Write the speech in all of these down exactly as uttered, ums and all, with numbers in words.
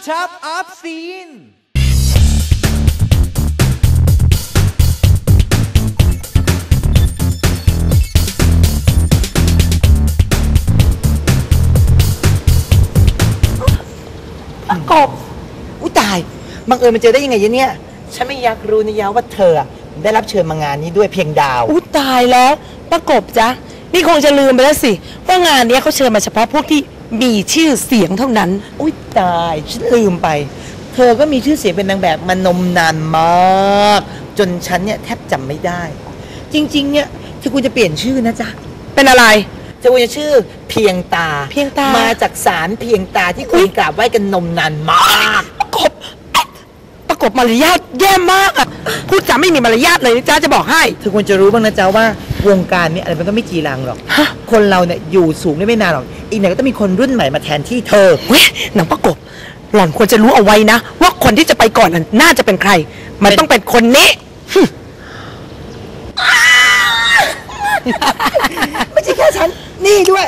Top of Scene กบอุ้ยตายบังเอิญมาเจอได้ยังไงเนี่ยฉันไม่อยากรู้นะยะว่าเธอได้รับเชิญมางานนี้ด้วยเพียงดาวอุ้ยตายแล้วป้ากบจ๊ะนี่คงจะลืมไปแล้วสิว่างานนี้เขาเชิญมาเฉพาะพวกที่มีชื่อเสียงเท่านั้นอุ้ยตายฉันลืมไปเธอก็มีชื่อเสียงเป็นนางแบบมานมนานมากจนฉันเนี่ยแทบจำไม่ได้จริงๆเนี่ยเธอควรจะเปลี่ยนชื่อนะจ๊ะเป็นอะไรเธอควรจะชื่อเพียงตาเพียงตามาจากศาลเพียงตาที่คนกราบไหว้กันนมนานมากประกบประกบมารยาทแย่มากอ่ะพูดจาไม่มีมารยาทเลยนะจ๊ะจะบอกให้เธอควรจะรู้บ้างนะจ๊ะว่าวงการนี้อะไรมันก็ไม่จีรังหรอกคนเราเนี่ยอยู่สูงได้ไม่นานหรอกอีกหน่อยก็ต้องมีคนรุ่นใหม่มาแทนที่เธอเว้ยหนังประกบหล่อนควรจะรู้เอาไว้นะว่าคนที่จะไปก่อนน่าจะเป็นใครมันต้องเป็นคนนี้ไม่ใช่แค่ฉันนี่ด้วย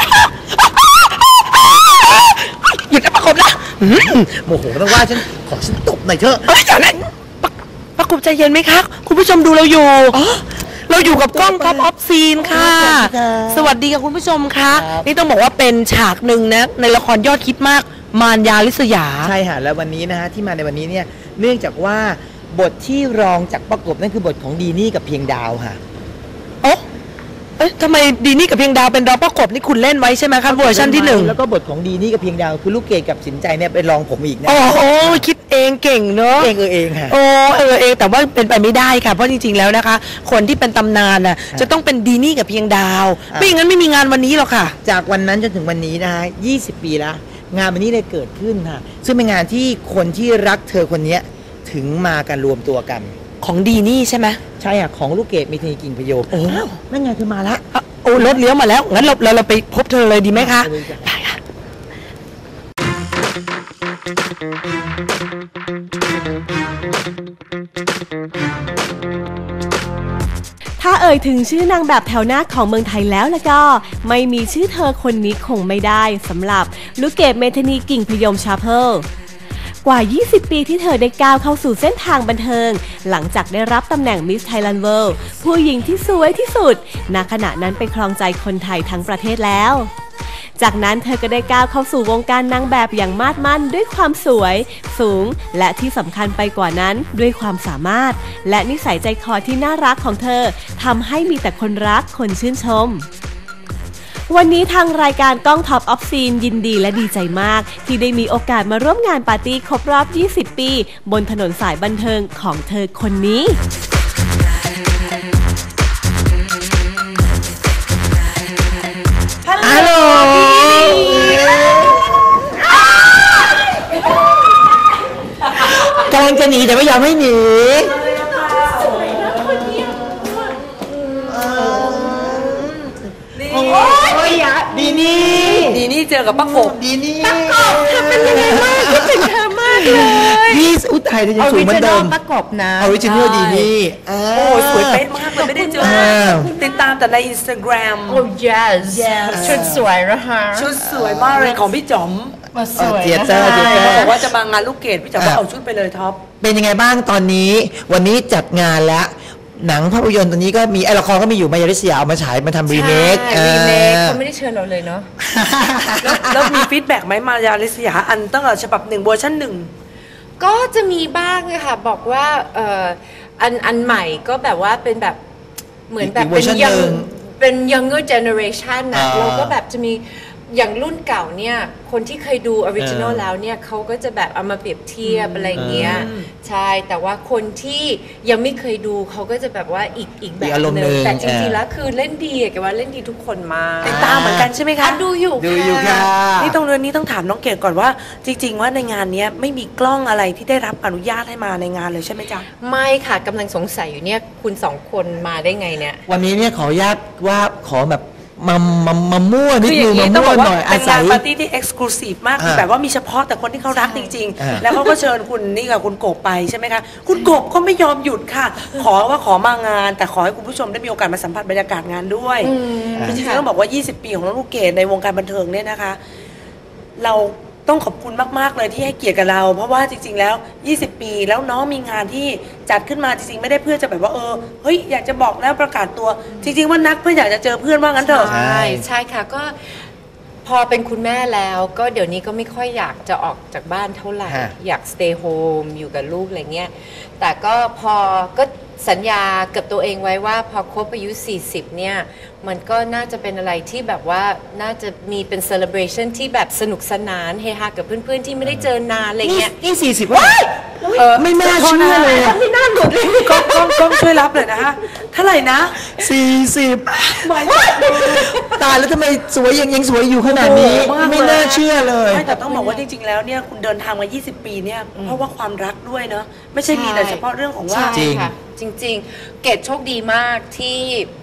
หยุดนะประกบนะโมโหต้องว่าฉันขอฉันตบหน่อยเถอะเฮ้ยอย่างนั้นประกบใจเย็นไหมคะคุณผู้ชมดูเราอยู่เราอยู่กับกล้องท็อปออฟซีนค่ะสวัสดีค่ะคุณผู้ชมคะนี่ต้องบอกว่าเป็นฉากหนึ่งนะในละครยอดฮิตมากมารยาลิษยาใช่ค่ะแล้ววันนี้นะฮะที่มาในวันนี้เนี่ยเนื่องจากว่าบทที่รองจากประกบนั่นคือบทของดีนี่กับเพียงดาวค่ะโอ้เอ๊ะทำไมดีนี่กับเพียงดาวเป็นรองประกบนี่คุณเล่นไว้ใช่ไหมครับเวอร์ชันที่หนึ่งแล้วก็บทของดีนี่กับเพียงดาวคือลูกเกดกับสินใจเนี่ยเป็นรองผมอีกนะโอ้โหคิดเองเก่งเนอะเองเออเองค่ะโอ้เออเองแต่ว่าเป็นไปไม่ได้ค่ะเพราะจริงๆแล้วนะคะคนที่เป็นตำนานน่ะจะต้องเป็นดีนี่กับเพียงดาวไม่อย่างนั้นไม่มีงานวันนี้หรอกค่ะจากวันนั้นจนถึงวันนี้นะฮะยี่สิบปีแล้วงานวันนี้เลยเกิดขึ้นค่ะซึ่งเป็นงานที่คนที่รักเธอคนนี้ถึงมากันรวมตัวกันของดีนี่ใช่ไหมใช่ค่ะของลูกเกดมีเทนีกิ่งพโยโอ้นั่นไงเธอมาละโอ้รถเลี้ยวมาแล้วงั้นเราเราไปพบเธอเลยดีไหมคะไปค่ะถ้าเอ่ยถึงชื่อนางแบบแถวหน้าของเมืองไทยแล้วแล้วก็ไม่มีชื่อเธอคนนี้คงไม่ได้สำหรับลูกเกดเมธานีกิ่งพยมชาเพลกว่ายี่สิบปีที่เธอได้ก้าวเข้าสู่เส้นทางบันเทิงหลังจากได้รับตำแหน่ง Miss Thailand World ผู้หญิงที่สวยที่สุดณขณะนั้นไปครองใจคนไทยทั้งประเทศแล้วจากนั้นเธอก็ได้ก้าวเข้าสู่วงการนางแบบอย่างมาดมั่นด้วยความสวยสูงและที่สำคัญไปกว่านั้นด้วยความสามารถและนิสัยใจคอที่น่ารักของเธอทำให้มีแต่คนรักคนชื่นชมวันนี้ทางรายการกล้องท็อปออฟซีนยินดีและดีใจมากที่ได้มีโอกาสมาร่วมงานปาร์ตี้ครบรอบยี่สิบปีบนถนนสายบันเทิงของเธอคนนี้ฮัลโหลกำลังจะหนีแต่ไม่ยอมให้หนีดีนี่ดีนี่เจอกับป้ากบดีนี่ป้ากบเธอเป็นยังไงบ้างคิดถึงเธอมากเลยนี่อุ้ยไทยเธอยังสูงเหมือนเดิมป้ากบนะออริจินัลดีนี่โอ้สวยเป๊ะมากเลยไม่ได้เจอติดตามแต่ใน Instagram โอ้ yes ชุดสวยนะคะชุดสวยมากเลยของพี่จ๋อมสวยเจียเตอร์บอกว่าจะมางานลูกเกดพี่จ๋อมก็เอาชุดไปเลยท็อปเป็นยังไงบ้างตอนนี้วันนี้จัดงานแล้วหนังภาพยนตร์ตัวนี้ก็มีไอละครก็มีอยู่มายาลิสยาเอามาฉายมาทำรีเมครีเมคเขาไม่ได้เชิญเราเลยเนาะแล้วมีฟีดแบ็กไหมมายาลิสยาอันตั้งแต่ฉบับหนึ่งเวอร์ชันหนึ่งก็จะมีบ้างค่ะบอกว่าเอ่ออันอันใหม่ก็แบบว่าเป็นแบบเหมือนแบบเป็นยังเป็น younger generation นะเราก็แบบจะมีอย่างรุ่นเก่าเนี่ยคนที่เคยดูออริจินอลแล้วเนี่ยเขาก็จะแบบเอามาเปรียบเทียบอะไรเงี้ยใช่แต่ว่าคนที่ยังไม่เคยดูเขาก็จะแบบว่าอีกอีกแบบนึงแต่จริงๆแล้วคือเล่นดีแกว่าเล่นดีทุกคนมาติดตามเหมือนกันใช่ไหมคะดูอยู่ดูอยู่ค่ะนี่ตรงเรื่องนี้ต้องถามน้องเกดก่อนว่าจริงๆว่าในงานนี้ไม่มีกล้องอะไรที่ได้รับอนุญาตให้มาในงานเลยใช่ไหมจ๊ะไม่ค่ะกำลังสงสัยอยู่เนี่ยคุณสองคนมาได้ไงเนี่ยวันนี้เนี่ยขออนุญาตว่าขอแบบมามามามั่วนิดนึงมามั่วหน่อยเป็นงานปาร์ตี้ที่เอ็กซ์คลูซีฟมากแบบว่ามีเฉพาะแต่คนที่เขารักจริงๆแล้วเขาก็เชิญคุณนี่กับคุณกบไปใช่ไหมคะคุณกบก็ไม่ยอมหยุดค่ะขอว่าขอมางานแต่ขอให้คุณผู้ชมได้มีโอกาสมาสัมผัสบรรยากาศงานด้วยจริงๆต้องบอกว่ายี่สิบปีของน้องลูกเกดในวงการบันเทิงเนี่ยนะคะเราต้องขอบคุณมากๆเลยที่ให้เกียรติกับเราเพราะว่าจริงๆแล้วยี่สิบปีแล้วน้องมีงานที่จัดขึ้นมาจริงๆไม่ได้เพื่อจะแบบว่าเออเฮ้ยอยากจะบอกแล้วประกาศตัวจริงๆว่านัดเพื่ออยากจะเจอเพื่อนว่างั้นเถอะใช่ใช่ค่ะก็พอเป็นคุณแม่แล้วก็เดี๋ยวนี้ก็ไม่ค่อยอยากจะออกจากบ้านเท่าไหร่ฮะอยาก stay home อยู่กับลูกอะไรเงี้ยแต่ก็พอก็สัญญากับตัวเองไว้ว่าพอครบอายุสี่สิบเนี่ยมันก็น่าจะเป็นอะไรที่แบบว่าน่าจะมีเป็น celebration ที่แบบสนุกสนานเฮฮากับเพื่อนๆที่ไม่ได้เจอนานอะไรเงี้ยนี่สี่สิบว้ายเออไม่น่าเชื่อเลยอะไม่น่าหลุดเลยกล้องกล้องกล้องช่วยรับเลยนะคะเท่าไหร่นะสี่สิบตายแล้วทำไมสวยยังยังสวยอยู่ขนาดนี้โอ้โหมากเลยไม่น่าเชื่อเลยไม่แต่ต้องบอกว่าจริงๆแล้วเนี่ยคุณเดินทางมายี่สิบปีเนี่ยเพราะว่าความรักด้วยเนอะไม่ใช่มีแต่เฉพาะเรื่องของว่าใช่จริงค่ะจริงๆ เกดโชคดีมากที่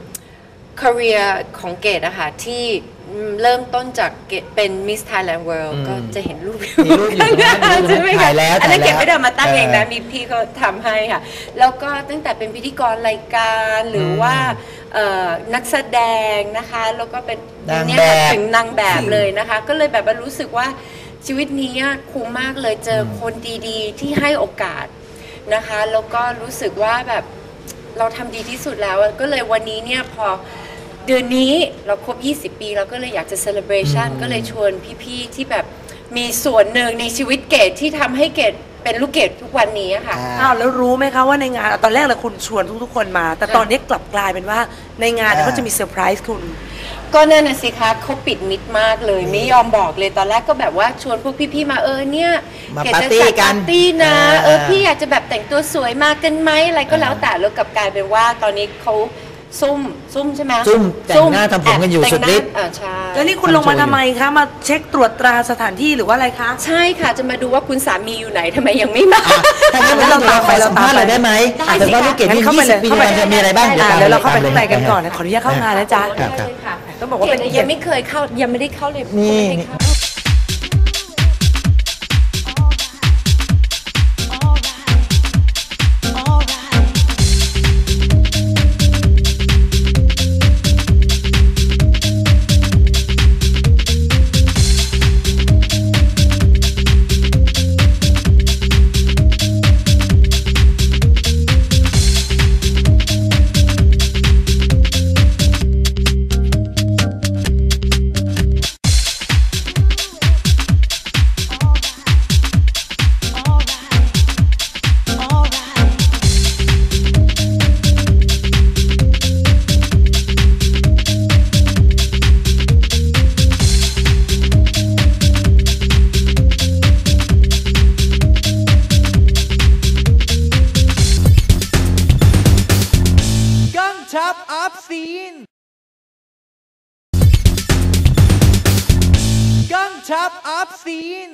career ของเกดอะค่ะที่เริ่มต้นจากเกดเป็น Miss Thailand World ก็จะเห็นรูปอยู่มีรูปอยู่นะใช่ไหมถ่าคะยแล้วอันนั้นถ่ายแล้วเกดไม่ได้เอามาตั้งเองนะเออมีพี่เขาทำให้ค่ะ แล้วก็ตั้งแต่เป็นพิธีกรรายการหรือว่าเอ่อนักแสดงนะคะ แล้วก็เป็นนางเนี่ยแบค่ะบถึงนางแบบเลยนะคะ ก็เลยแบบว่ารู้สึกว่าชีวิตนี้คุ้มมากเลยเจอคนดีๆ ที่ให้โอกาสนะคะแล้วก็รู้สึกว่าแบบเราทำดีที่สุดแล้วก็เลยวันนี้เนี่ยพอเดือนนี้เราครบยี่สิบปีเราก็เลยอยากจะ celebration ก็เลยชวนพี่ๆที่แบบมีส่วนหนึ่งในชีวิตเกดที่ทำให้เกดเป็นลูกเกดทุกวันนี้อะค่ะอ้าวแล้วรู้ไหมคะว่าในงานตอนแรกเราคุณชวนทุกๆคนมา แต่ตอนนี้กลับกลายเป็นว่าในงานเนี่ยเขาจะมีเซอร์ไพรส์คุณก็นั่นน่ะสิคะเขาปิดมิดมากเลยไม่ยอมบอกเลยตอนแรกก็แบบว่าชวนพวกพี่ๆมาเออเนี่ยมาเกดปาร์จะตี้จัดกัปาน ร์ตี้นะอ่าเออพี่อยากจะแบบแต่งตัวสวยมากันไหมอะไรก็แล้วแต่แล้วกลับกลายเป็นว่าตอนนี้เขาซุ่มซุ่มใช่ไหมซุ่มแต่งหน้าทำผมกันอยู่แบแต่งสุดฤทธิ์หน้าอ่าใช่แล้วนี่คุณลงมาทำไมคะมาเช็คตรวจตราสถานที่หรือว่าอะไรคะใช่ค่ะจะมาดูว่าคุณสามีอยู่ไหนทำไมยังไม่มาถ้างั้นเราตามไปสัมภาษณ์หน่อยได้ไหมได้แต่สิว่าคะลูกเกดงั้ที่นเข้าไปยี่เลสิยบปีเข้าไปมันจะมีอะไรบ้างอ่าเดี๋ยวเราเข้าไปข้างในกันก่อนนะขออนุญาตเข้างานนะจ๊ะครับครับค่ะต้องบอกว่าเป็นเกดเกียรยัติงไม่เคยเข้ายังไม่ได้เข้าเลยนี่ไม่ได้เข้า Gun Top Up Scene Gun Top Up Scene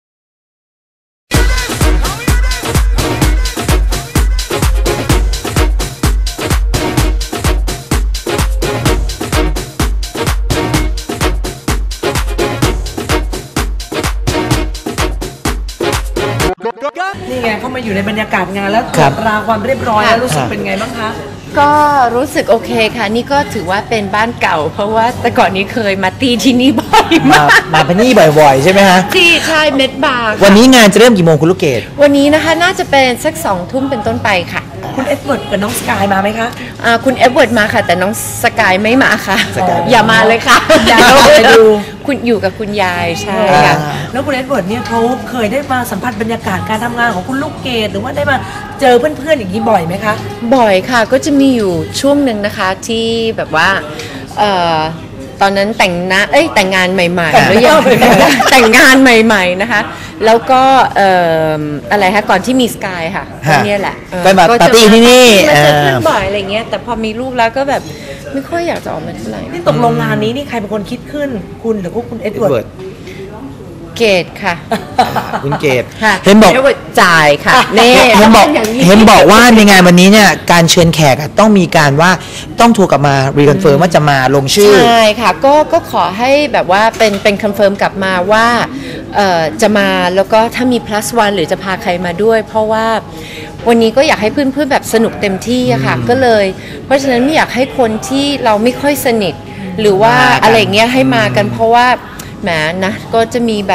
นี่ไงเข้ามาอยู่ในบรรยากาศงานแล้วตครรัวบจตราความเรียบร้อยแล้วรู้สึกครับเป็นไงบ้างคะก็รู้สึกโอเคค่ะ นี่ก็ถือว่าเป็นบ้านเก่า เพราะว่าแต่ก่อนนี้เคยมาตีที่นี่บ่อยมามากมาพนี่บ่อยๆ ใช่ไหมฮะที่ใช่เม็ดบาร์วันนี้งานจะเริ่มกี่โมงคุณลูกเกดวันนี้นะคะน่าจะเป็นสักสองทุ่มเป็นต้นไปค่ะคุณเอ็ดเวิร์ดกับน้องสกายมาไหมคะอ่าคุณเอฟเวิร์ดมาค่ะ แต่น้องสกายไม่มาค่ะสกายอย่ามาเลยค่ะยายต้องไปดูคุณอยู่กับคุณยายใช่อ่าค่ะแล้วคุณเอ็ดเวิร์ดเนี่ยเขาเคยได้มาสัมผัสบรรยากาศการทำงานของคุณลูกเกดหรือว่าได้มาเจอเพื่อนๆอย่างนี้บ่อยไหมคะบ่อยค่ะก็จะมีอยู่ช่วงหนึ่งนะคะที่แบบว่าเอ่อตอนนั้นแต่งหน้าเอ้ยแต่งงานใหม่ๆแต่งแล้วยังใหม่ๆแต่งงานใหม่ๆนะคะ แล้วก็เอ่ออะไรคะก่อนที่มีสกายค่ะฮะก็เนี่ยแหละเออก็มาจะปาร์ตี้ที่นี่มาเจอเออเพื่อนบ่อยอะไรเงี้ยแต่พอมีลูกแล้วก็แบบไม่ค่อยอยากจะออกมาเท่าไหร่นี่ตกลงงานนี้นี่ใครเป็นคนคิดขึ้นคุณหรือว่าคุณเอ็ดเอ็ดเวิร์เวิร์ดดเกตค่ะคุณเกดค่ะเห็นบอกเอฟเวิร์ดจ่ายค่ะนี่เห็นบอกย่างนี้เห็นบอกว่าในงานวันนี้เนี่ยการเชิญแขกอะต้องมีการว่าต้องโทรกลับมารีคอนเฟิร์มว่าจะมาลงชื่อใช่ค่ะก็ก็ขอให้แบบว่าเป็นเป็นคอนเฟิร์มกลับมาว่าเอ่อจะมาแล้วก็ถ้ามี plus one หรือจะพาใครมาด้วย เพราะว่าวันนี้ก็อยากให้เพื่อนๆแบบสนุกเต็มที่อะค่ะก็เลย เพราะฉะนั้นไม่อยากให้คนที่เราไม่ค่อยสนิท หรือว่ามากันอะไรเงี้ยให้มากันเพราะว่าแหมนะก็จะมีแบบ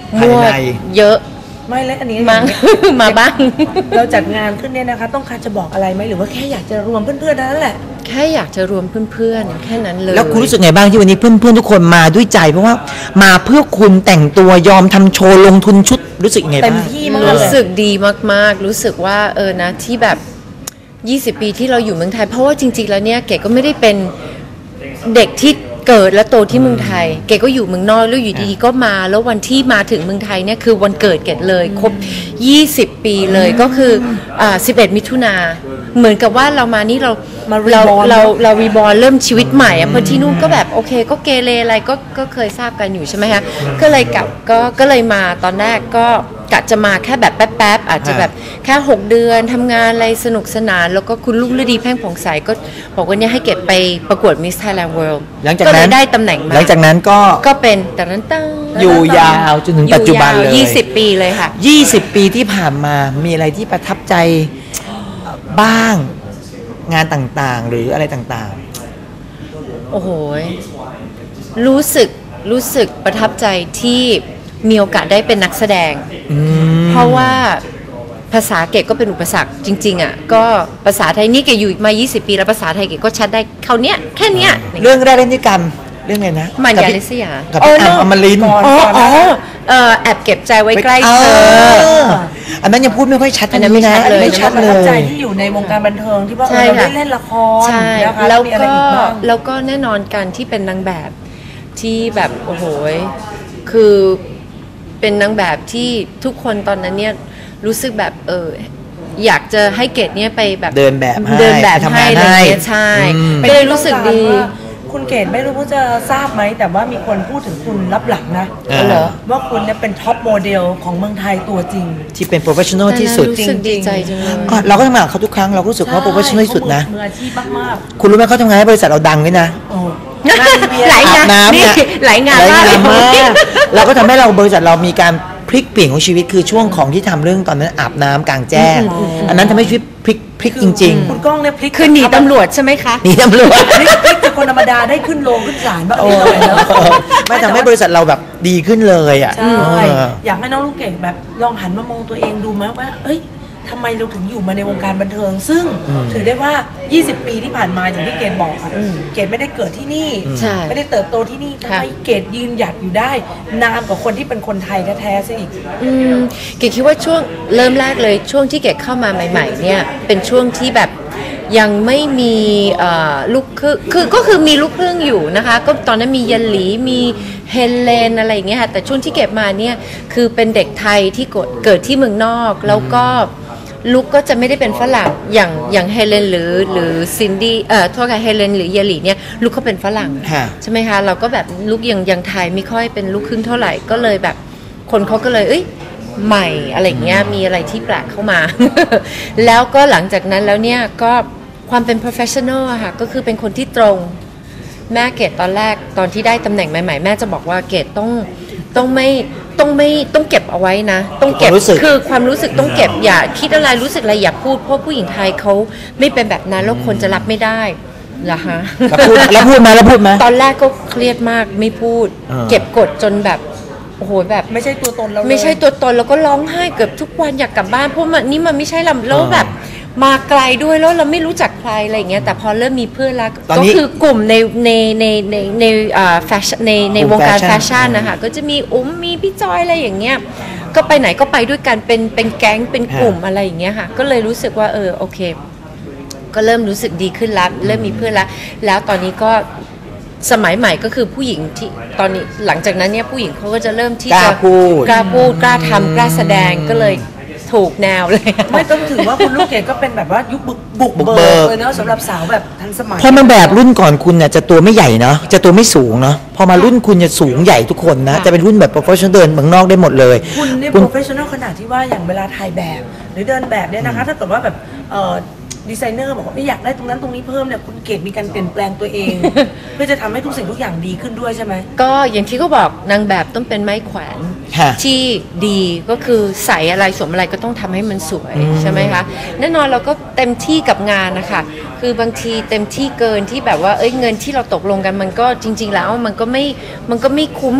มั่วภายในเยอะไม่แล้วอันนี้มา มาบ้างเราจัดงานขึ้นเนี่ยนะคะ ต้องการจะบอกอะไรไหมหรือว่าแค่อยากจะรวมเพื่อนๆนั่นแหละแค่อยากจะรวมเพื่อนๆแค่นั้นเลยแล้วคุณรู้สึกไงบ้างที่วันนี้เพื่อนๆทุกคนมาด้วยใจเพราะว่ามาเพื่อคุณแต่งตัวยอมทำโชว์ลงทุนชุดรู้สึกยังไงเต็บ้างมที่มากรู้สึกดีมากๆ รู้สึกว่าเออนะที่แบบยี่สิบปีที่เราอยู่เมืองไทยเพราะว่าจริงๆแล้วเนี่ยเก๋ก็ไม่ได้เป็นเด็กที่เกิดและโตที่เมืองไทยเก๋ก็อยู่เมืองนอกแล้วอยู่ดีๆก็มาแล้ววันที่มาถึงเมืองไทยเนี่ยคือวันเกิดเก๋เลยครบยี่สิบปีเลยก็คืออ่าสิบเอ็ดมิถุนาเหมือนกับว่าเรามานี่เรามาเรา reborn เราเรารีบอร์เริ่มชีวิตใหม่อะเพราะที่นู่นก็แบบโอเคก็เกเรอะไรก็ก็เคยทราบกันอยู่ใช่ไหมคะก็เลยกลับก็ก็เลยมาตอนแรกก็กะจะมาแค่แบบแป๊บๆอาจจะแบบแค่หกเดือนทำงานอะไรสนุกสนานแล้วก็คุณลูกฤดีแพ่งผ่องใสก็บอกว่าเนี่ยให้เก็บไปประกวด Miss Thailand World หลังจากก็เลนั้ยนได้ตำแหน่งมาหลังจากนั้นก็ก็เป็นแต่นั้นตั้งอยู่ยาวจนถึงปัจจุบันเลยยี่สิบปีเลยค่ะยี่สิบปีที่ผ่านมามีอะไรที่ประทับใจบ้างงานต่างๆ หรืออะไรต่างโอ้โหรู้สึกรู้สึกประทับใจที่มีโอกาสได้เป็นนักแสดงๆอืมเพราะว่าภาษาเกดก็เป็นอุปสรรคจริงๆอ่ะก็ภาษาไทยนี่เกดอยู่มายี่สิบปีแล้วภาษาไทยเกดก็ชัดได้เขาเนี้ยแค่เนี้ยเรื่องแรกเล่นด้วยกันเรื่องอะไรนะมันกับยาพี่ลิสยากับพี่อัมอมรินทร์อ๋ออ๋อเอ่อแอบเก็บใจไว้ใกล้เธออันนั้นยังพูดไม่ค่อยชัดอันนั้นไม่ชัดเลยไม่ชัดประเลทับใจยที่อยู่ในวงการบันเทิงที่ว่าใช่เออเราค่ะได้เล่นละครใช่นะคะแล้วมีอะไรก็อีกบ้างแล้วก็แน่นอนการที่เป็นนางแบบที่แบบโอ้โหคือเป็นนางแบบที่ทุกคนตอนนั้นเนี่ยรู้สึกแบบเอออยากจะให้เกดเนี่ยไปแบบเดินแบบให้เดินแบบไปทำให้งานอะไรอย่างเงี้ยให้ใช่อืมก็เลยรู้สึกดีว่าคุณเกดไม่รู้ว่าจะทราบไหมแต่ว่ามีคนพูดถึงคุณรับหลังนะเออเหรอว่าคุณเนี่ยเป็นท็อปโมเดลของเมืองไทยตัวจริงที่เป็น professional ที่สุดรู้สึกดีใจจังเลยอ่ะเราก็ทำงานกับเขาทุกครั้งเราก็รู้สึกว่า professional ที่สุดนะมืออาชีพมากคุณรู้ไหมเขาทำงานให้บริษัทเราดังด้วยนะๆโอ้หลายงานอาบน้ำเนี่ยนี่หลายงานหลายงานมากมากเราก็ทำให้เราบริษัทเรามีการพลิกเปลี่ยนของชีวิตคือช่วงของที่ทำเรื่องตอนนั้นอาบน้ำกลางแจ้ง อันนั้นทำให้ชีวิตพลิกพลิกจริงคุณก้องเนี่ยพลิกคือหนีตำรวจใช่ไหมคะๆนี่ตำรวจพลิกพลิกจากคนธรรมดาได้ขึ้นโรงขึ้นศาลบ้างโอ้นิดหน่อยเนอะไม่ทำให้บริษัทเราแบบดีขึ้นเลยอ่ะใช่เอออยากให้น้องลูกเก่งแบบลองหันมามองตัวเองดูไหมว่าเอ้ยทำไมเราถึงอยู่มาในวงการบันเทิง ซึ่งถือได้ว่า ยี่สิบ ปีที่ผ่านมาอย่างที่เกดบอกอะเกดไม่ได้เกิดที่นี่ใช่ไม่ได้เติบโตที่นี่ทำค่ะไมเกดยืนหยัดอยู่ได้นานกว่าคนที่เป็นคนไทยแท้ๆซะอีกอืมเกดคิดว่าช่วงเริ่มแรกเลยช่วงที่เกดเข้ามาใหม่ๆเนี่ยเป็นช่วงที่แบบยังไม่มีเอ่อลูกครึ่งคือก็คือมีลูกครึ่งอยู่นะคะก็ตอนนั้นมียันหลีมีเฮเลนอะไรอย่างเงี้ยค่ะแต่ช่วงที่เก็บมาเนี่ยคือเป็นเด็กไทยที่เกิดเกิดที่เมืองนอกแล้วก็ลูกก็จะไม่ได้เป็นฝรั่งอย่างอย่างเฮเลนหรือหรือซินดี้เอ่อโทษค่ะเฮเลนหรือเยหลีเนี่ยลูกเขาเป็นฝรั่งค่ะใช่ไหมคะเราก็แบบลูกยังยังไทยไม่ค่อยเป็นลูกครึ่งเท่าไหร่ก็เลยแบบคนเขาก็เลยเอ้ยใหม่อะไรเงี้ยมีอะไรที่แปลกเข้ามา แล้วก็หลังจากนั้นแล้วเนี่ยก็ความเป็น professional อะค่ะก็คือเป็นคนที่ตรงแม่เกดตอนแรกตอนที่ได้ตำแหน่งใหม่ๆแม่จะบอกว่าเกดต้องต้องไม่ต้องไม่ต้องเก็บเอาไว้นะต้องเก็บความรู้สึกคือความรู้สึกต้องเก็บอย่าคิดอะไรรู้สึกอะไรอย่าพูดเพราะผู้หญิงไทยเขาไม่เป็นแบบนั้นแล้วคนจะรับไม่ได้เหรอฮะแล้วพูดแล้วพูดมาแล้วพูดมาตอนแรกก็เครียดมากไม่พูดอ่าเก็บกดจนแบบโอ้โหแบบไม่ใช่ตัวตนเราเลยไม่ใช่ตัวตนแล้วก็ร้องไห้เกือบทุกวันอยากกลับบ้านเพราะมันนี่มันไม่ใช่ลำแล้วแบบมาไกลด้วยแล้วเราไม่รู้จักใครอะไรอย่างเงี้ยแต่พอเริ่มมีเพื่อนแล้วตอนก็นี้คือกลุ่มในในในในในอ่าแฟชั่นในในกลุ่วมงการแฟแฟชั่นชั่นนะคะก็จะมีอุ้มมีพี่จอยอะไรอย่างเงี้ยก็ไปไหนก็ไปด้วยกันเป็นเป็นแก๊งเป็นกลุ่มอะไรอย่างเงี้ยค่ะก็เลยรู้สึกว่าเออโอเค ก็เริ่มรู้สึกดีขึ้นแล้วเริ่มมีเพื่อนแล้วแล้วตอนนี้ก็สมัยใหม่ก็คือผู้หญิงที่ตอนนี้หลังจากนั้นเนี่ยผู้หญิงเขาก็จะเริ่มที่กล้าจะพูดกล้าพูดกล้าทำกล้าแสดงก็เลยถูกแนวเลยไม่ต้องถือว่าคุณลูกเกดก็เป็นแบบว่ายุคบุกบุกบุกเบิเบิกกเลยเนาะสำหรับสาวแบบทันสมัยพอมาแบบรุ่นก่อนคุณเนี่ยจะตัวไม่ใหญ่เนาะจะตัวไม่สูงเนาะพอมารุ่นคุณจะสูงใหญ่ทุกคนนะจะเป็นรุ่นแบบ professional เดินเมืองนอกได้หมดเลยคุณนี่คุณโปรเฟชชั่นอลขนาดที่ว่าอย่างเวลาถ่ายแบบ หรือเดินแบบเนี่ยนะคะ ถ้าเกิดว่าแบบเอ่อดีไซเนอร์บอกว่าไม่อยากได้ตรงนั้นตรงนี้เพิ่มเนี่ยคุณเกดมีการเปลี่ยนแปลงตัวเอง เพื่อจะทำให้ทุกสิ่งทุกอย่างดีขึ้นด้วยใช่ไหมก็อย่างที่เขาบอกนางแบบต้องเป็นไม้แขวนค่ะที่ดีก็คือใส่อะไรสวมอะไรก็ต้องทำให้มันสวยใช่ไหมคะแน่นอนเราก็เต็มที่กับงานนะคะคือบางทีเต็มที่เกินที่แบบว่าเอ้ยเงินที่เราตกลงกันมันก็จริง ๆ แล้วมันก็ไม่มันก็ไม่คุ้มกับ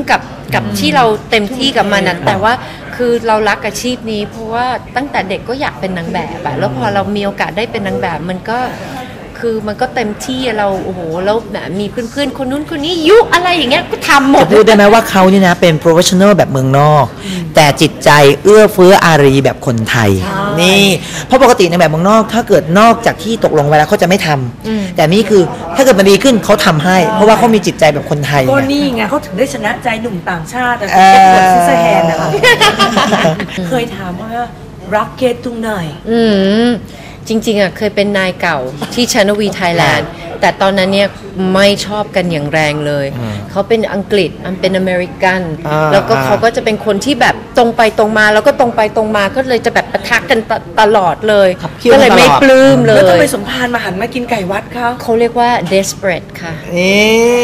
กับที่เราเต็มที่กับมันนะแต่ว่าคือเรารักอาชีพนี้เพราะว่าตั้งแต่เด็กก็อยากเป็นนางแบบอะแล้วพอเรามีโอกาสได้เป็นนางแบบมันก็คือมันก็เต็มที่เราโอ้โหแล้วแบบมีเพื่อนๆคนนู้นคนนี้ยุอะไรอย่างเงี้ยก็ทำหมดจะพูดได้ไหมว่าเขานี่นะเป็น professional แบบเมืองนอก แต่จิตใจเอื้อเฟื้ออารีแบบคนไทยนี่เพราะปกติในแบบเมืองนอกถ้าเกิดนอกจากที่ตกลงไว้แล้วเขาจะไม่ทำแต่นี่คือถ้าเกิดมันดีขึ้นเขาทำให้ เพราะว่าเขามีจิตใจแบบคนไทยก็ไงนี่ไงเขาถึงได้ชนะใจหนุ่มต่างชาติแต่เออเป็นคนซิสเซอร์แฮนด์นะคะ เคยถามว่ารักเกตตรงไหนอืมจริงๆอ่ะเคยเป็นนายเก่าที่ชานวีไทยแลนด์แต่ตอนนั้นเนี่ยไม่ชอบกันอย่างแรงเลย เขาเป็นอังกฤษอันเป็นอเมริกันอ่าแล้วก็อ่าเขาก็จะเป็นคนที่แบบตรงไปตรงมาแล้วก็ตรงไปตรงมาก็เลยจะแบบปะทะกันตตลอดเลยขับเคี่ยวก็เลยไม่ตลอดปลื้มเลแล้วทำไมยสมภารมาหันมากินไก่วัดคะเขาเรียกว่า desperate ค่ะนี่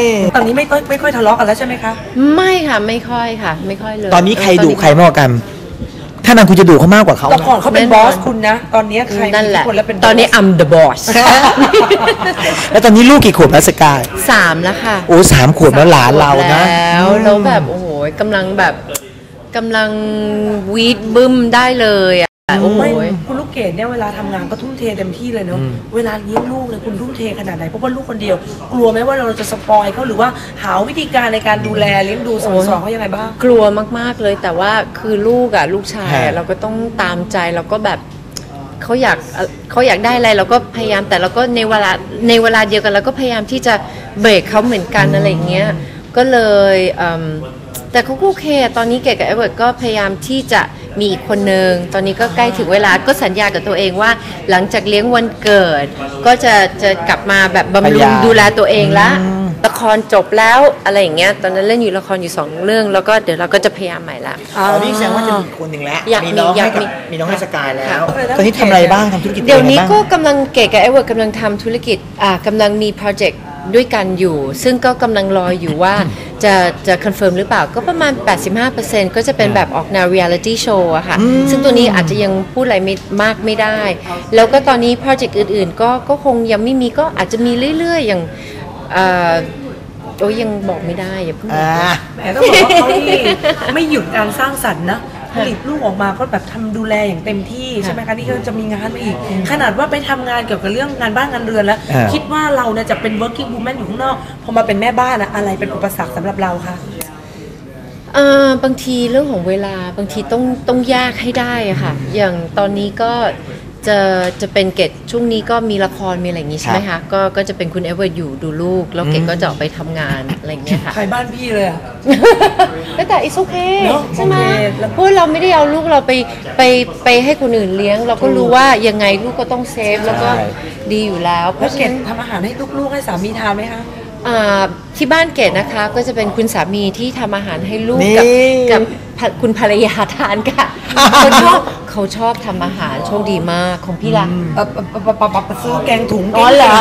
ตอนนี้ไม่ค่อยไม่ค่อยทะเลาะกันแล้วใช่ไหมคะไม่ค่ะไม่ค่อยค่ะ ไม่ค่อยเลยตอนนี้ใครดุใครมากกว่ากัน ถ้านางคุณจะดุเขามากกว่าเขาแต่ก่อนเขาเป็นแน่นบอนอสคุณนะ ตอนนี้ใครนั่นแหละมีคนแล้วเป็นตอนนี้บส I'm the boss แล้วตอนนี้ลูกกี่ขวบแล้วสกายสามแล้วค่ะโอ้สามขวบแล้วหลานเรานะแล้วแล้วแบบโอ้โหกำลังแบบกำลังวีดบึ้มได้เลยอ่ะโอ้โหไม่คุณลูกเกดเนี่ยเวลาทำงานก็ทุ่มเทเต็มที่เลยเนาะเวลาเลี้ยงลูกเนี่ยคุณทุ่มเทขนาดไหนเพราะว่าลูกคนเดียว กลัวไหมว่าเราจะสปอยเขาหรือว่าหาวิธีการในการดูแลเลี้ยงดูสั่งสอนเขายังไงบ้างกลัวมากๆเลยแต่ว่าคือลูกอ่ะลูกชายฮะอะเราก็ต้องตามใจเราก็แบบเขาอยากเขาอยากได้อะไรเราก็พยายามแต่เราก็ในเวลาในเวลาเดียวกันเราก็พยายามที่จะเบรกเขาเหมือนกันอะไรอย่างเงี้ยก็เลยเอิ่มแต่เขาก็โอเคตอนนี้เก๋กับเอเวิร์ดก็พยายามที่จะมีอีกคนนึงตอนนี้ก็ใกล้ถึงเวลาก็สัญญากับตัวเองว่าหลังจากเลี้ยงวันเกิด ก็จะจะกลับมาแบบบำพรุยาง ยามดูแลตัวเองละอืมละครจบแล้วอะไรอย่างเงี้ยตอนนั้นเล่นอยู่ละครอยู่สองเรื่อง แล้วก็เดี๋ยวเราก็จะพยายามใหม่ละอ๋อนี่แสดงว่าจะมีอีกคนหนึ่งแล้วอยากมีน้องมีอยาให้กกับมีมีน้องให้สกายแล้วค่ะตอนนี้ทำอะไรบ้างทำธุรกิจเดี๋ยวนี้อะไรก็บ้างกำลังเก๋กับเอเวิร์ดกำลังทำธุรกิจอ่ากำลังมีโปรเจกต์ด้วยกันอยู่ ซึ่งก็กำลังรออยู่ว่าจะจะคอนเฟิร์มหรือเปล่าก็ประมาณ แปดสิบห้าเปอร์เซ็นต์ ก็จะเป็นแบบออกแนวเรียลิตี้โชว์อะค่ะ ซึ่งตัวนี้อาจจะยังพูดอะไรไม่มากไม่ได้ แล้วก็ตอนนี้โปรเจกต์อื่นๆ ก็ก็คงยังไม่มีก็อาจจะมีเรื่อยๆ อย่างเอ่อโอ้ยยังบอกไม่ได้อย่าเพิ่งอ่าแหมต้องบอกว่าเขานี่ไม่หยุดการสร้างสรรค์นะผลิตลูกออกมาก็แบบทำดูแลอย่างเต็มที่ใช่ไหมคะนี่ก็จะมีงานมาอีก ขนาดว่าไปทำงานเกี่ยวกับเรื่องงานบ้านงานเรือนแล้วอ่าคิดว่าเราเนี่ยจะเป็น working woman อยู่ข้างนอกพอมาเป็นแม่บ้านอะอะไรเป็นอุปสรรคสำหรับเราคะเอ่อบางทีเรื่องของเวลาบางทีต้องต้องยากให้ได้อะค่ะ อย่างตอนนี้ก็จะจะเป็นเกตช่วงนี้ก็มีละครมีอะไรอย่างงี้ใช่ไหมคะก็ก็จะเป็นคุณเอเวอร์อยู่ดูลูก แล้วเกตก็จะออกไปทำงานอะไรอย่างเงี้ยค่ะใครบ้านพี่เลยอะแต่ it's okay เนอะใช่ไหมโอเคแล้วเพราะเราไม่ได้เอาลูกเราไปไปไปให้คนอื่นเลี้ยง เราก็รู้ว่ายังไงลูกก็ต้องเซฟแล้วก็ดีอยู่แล้วเพแล้วราะฉะเกดนั้นทำอาหารให้ลูกๆให้สามีทานไหมคะอ่าที่บ้านเกดนะคะก็จะเป็นคุณสามีที่ทำอาหารให้ลูกนี่กับกับภรคุณภรรยาทานค่ะ เขาชอบเขาชอบทำอาหารโชคดีมากของพี่ล่ะเอ่อปะปะปะปะปะซื้อแกงถุงอ๋อเหรอ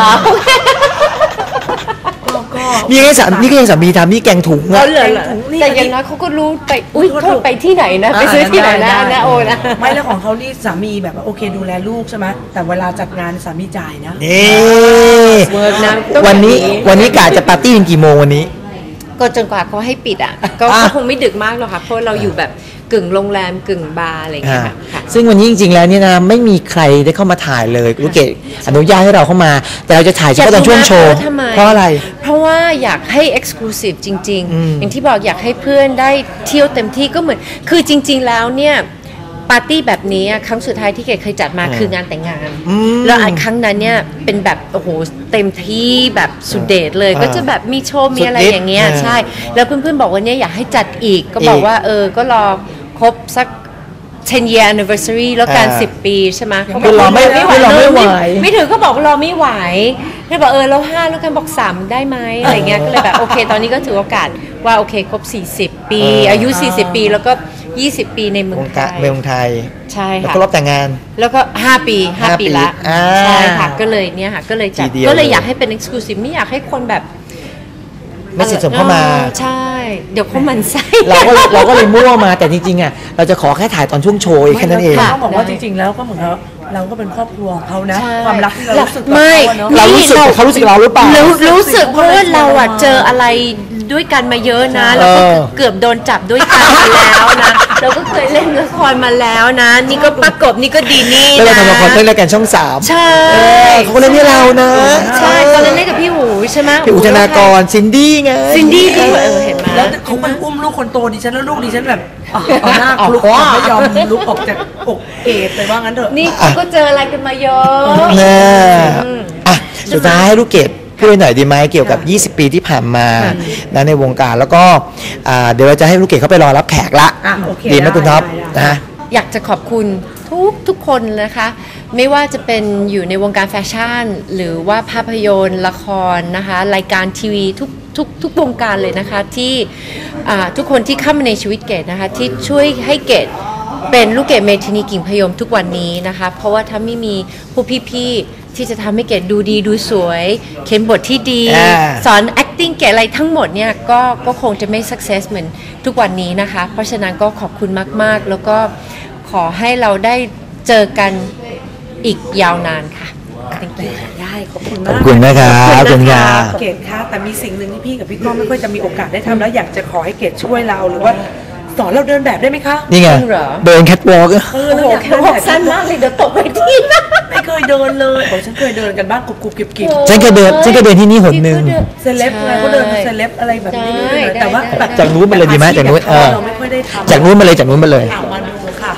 แล้วก็นี่ก็สานี่ก็ยังสามีทำนี่แกงถุงอ๋อะอเหรอเหรอถุงนี่แต่อย่างน้อยเขาก็รู้ไปอุ้ยขอโทโทษษไปที่ไหนนะไปซื้อที่ไหนนะด้นะโอนะไม่แล้วของเขานี่สามีแบบว่าโอเคดูแลลูกใช่ไหมแต่เวลาจัดงานสามีจ่ายนะนี่เวิร์กนะต้องวันนี้อย่างนี้วันนี้กะจะปาร์ตี้กันกี่โมงวันนี้ก็จนกว่าเขาให้ปิดอ่ะก็อ่ะก็คงไม่ดึกมากหรอกค่ะเพราะเราอยู่แบบกึ่งโรงแรมกึ่งบาร์อะไรอย่างเงี้ยอ่าค่ะค่ะซึ่งวันนี้จริงๆแล้วเนี่ยนะไม่มีใครได้เข้ามาถ่ายเลยลูกเกดอนุญาตให้เราเข้ามา แต่เราจะถ่ายเฉพาะตอนช่วงโชว์ทำไมเพราะอะไรเพราะว่าอยากให้ exclusive จริงอืมๆ อย่างที่บอกอยากให้เพื่อนได้เที่ยวเต็มที่ก็เหมือน คือจริง ๆ แล้วเนี่ยปาร์ตี้แบบนี้อะครั้งสุดท้ายที่เกดเคยจัดมาคืองานแต่งงานอืมแล้วอันครั้งนั้นเนี่ยเป็นแบบโอ้โหเต็มที่แบบสุดเดชเลยอ่าก็จะแบบมีโชว์มีอะไรสุดฤทธิ์อย่างเงี้ยอ่าใช่ แล้วเพื่อนๆบอกว่าเนี่ยอยากให้จัดอีกก็บอกอีกว่าเออก็รอครบสักten year anniversary แล้วการอ่าสิบปีใช่ไหมคือรอไม่คือรอไม่ไหวไม่ถึงก็บอกว่ารอไม่ไหวเลยบอกเออแล้วห้าแล้วกันบอกสามได้ไหมอะไรเงี้ยก็เลยแบบโอเคตอนนี้ก็ถือโอกาสว่าโอเคครบสี่สิบปีเออออายุสี่สิบปีแล้วก็ยี่สิบปีในเมืองวงไทการยเมืองไทยใช่แล้วค่ะก็รอบแต่งงานแล้วก็ห้าปีห้าห้าปีปีละอ่าใช่ค่ะก็เลยเนี่ยค่ะก็เลยจัดทีเดียวก็เลยเลยอยากให้เป็น exclusive ไม่อยากให้คนแบบไม่สะสมเข้ามาออใช่ เดี๋ยวเขามันไส้เราก็เลยเราก็เลยมั่วมาแต่จริงๆอ่ะเราจะขอแค่ถ่ายตอนช่วงโชว์เองแค่นั้นเองไม่แล้วเขาบอกว่าจริงๆแล้วก็เหมือนเราเราก็เป็นครอบครัวของเขานะใช่ความรักที่เรารู้สึกกับไม่เขาอะเนาะเรารู้สึกแต่เขารู้สึกเราหรือเปล่ารู้รู้สึกเพราะว่าเราอะเจออะไรด้วยกันมาเยอะนะแล้วก็เกือบโดนจับด้วยกันมาแล้วนะเราก็เคยเล่นละครมาแล้วนะ นี่ก็ประกบนี่ก็ดีนี่แล้วนะเราทำละครเล่นรายการช่องสามใช่เออเขาก็เล่นให้เรานะใช่ตอนนั้นเล่นกับพี่หูใช่ไหมพี่อุทนากรซินดี้ไงซินดี้ก็เออเห็นไหมแล้วเขาไปอุ้มลูกคนโตดิฉันแล้วลูกดิฉันแบบเอาหน้าคลุกไม่ยอมลุกออกจากอกเกดไปว่างั้นเถอะนี่เขาก็เจออะไรกันมาเยอะเนอะอ่ะสุดท้ายให้ลูกเกดพูดหน่อยดีไหมเกี่ยวกับ ยี่สิบ ปีที่ผ่านมานะในวงการแล้วก็อ่าเดี๋ยวเราจะให้ลูกเกดเขาไปรอรับแขกละอ่ะโอเคดีไหมคุณท็อปได้ได้นะอยากจะขอบคุณทุกทุกคนนะคะ ไม่ว่าจะเป็นอยู่ในวงการแฟชั่น หรือว่าภาพยนตร์ละครนะคะรายการทีวีทุกทุกทุกวงการเลยนะคะที่อ่าทุกคนที่เข้ามาในชีวิตเกดนะคะที่ช่วยให้เกดเป็นลูกเกดเมทินีกิ่งพยมทุกวันนี้นะคะเพราะว่าถ้าไม่มีผู้พี่ๆที่จะทำให้เกดดูดีดูสวยเขียนบทที่ดีอ่าสอน acting เกดอะไรทั้งหมดเนี่ยก็ก็คงจะไม่ success เหมือนทุกวันนี้นะคะเพราะฉะนั้นก็ขอบคุณมากๆแล้วก็ขอให้เราได้เจอกันอีกยาวนานค่ะได้ขอบคุณขมาอก บคุณนะครับขอบคุณค่ะเกดค่ะแต่มีสิ่งหนึ่งที่พี่กับพี่ก้องไม่ค่อยจะมีโอกาสได้ทำแล้วอยากจะขอให้เกดช่วยเราหรือว่าสอนเราเดินแบบได้ไหมคะนี่ไงจริงเหรอเดินแคทวอล์กเออโอ้เราโหอยากแค่เดินบอแบกบสั้นมากเลยเดี๋ยวตกไปที่นะไม่เคยเดินเลยโอ้ฉันเคยเดินกันบ้างกรุบกรุบกริบกริบฉันก็เดินฉันก็เดินที่นี่หนหนึ่งเซเลบอะไรก็เดินเป็นเซเลบอะไรแบบนี้เลยแต่ว่าแบบจากนู้นมาเลยดีไหมจากนู้นเออเราไม่ค่อยได้ทำจากนู้นมาเลยจากนู้นมาเลยอ่ะมาดูค่ะ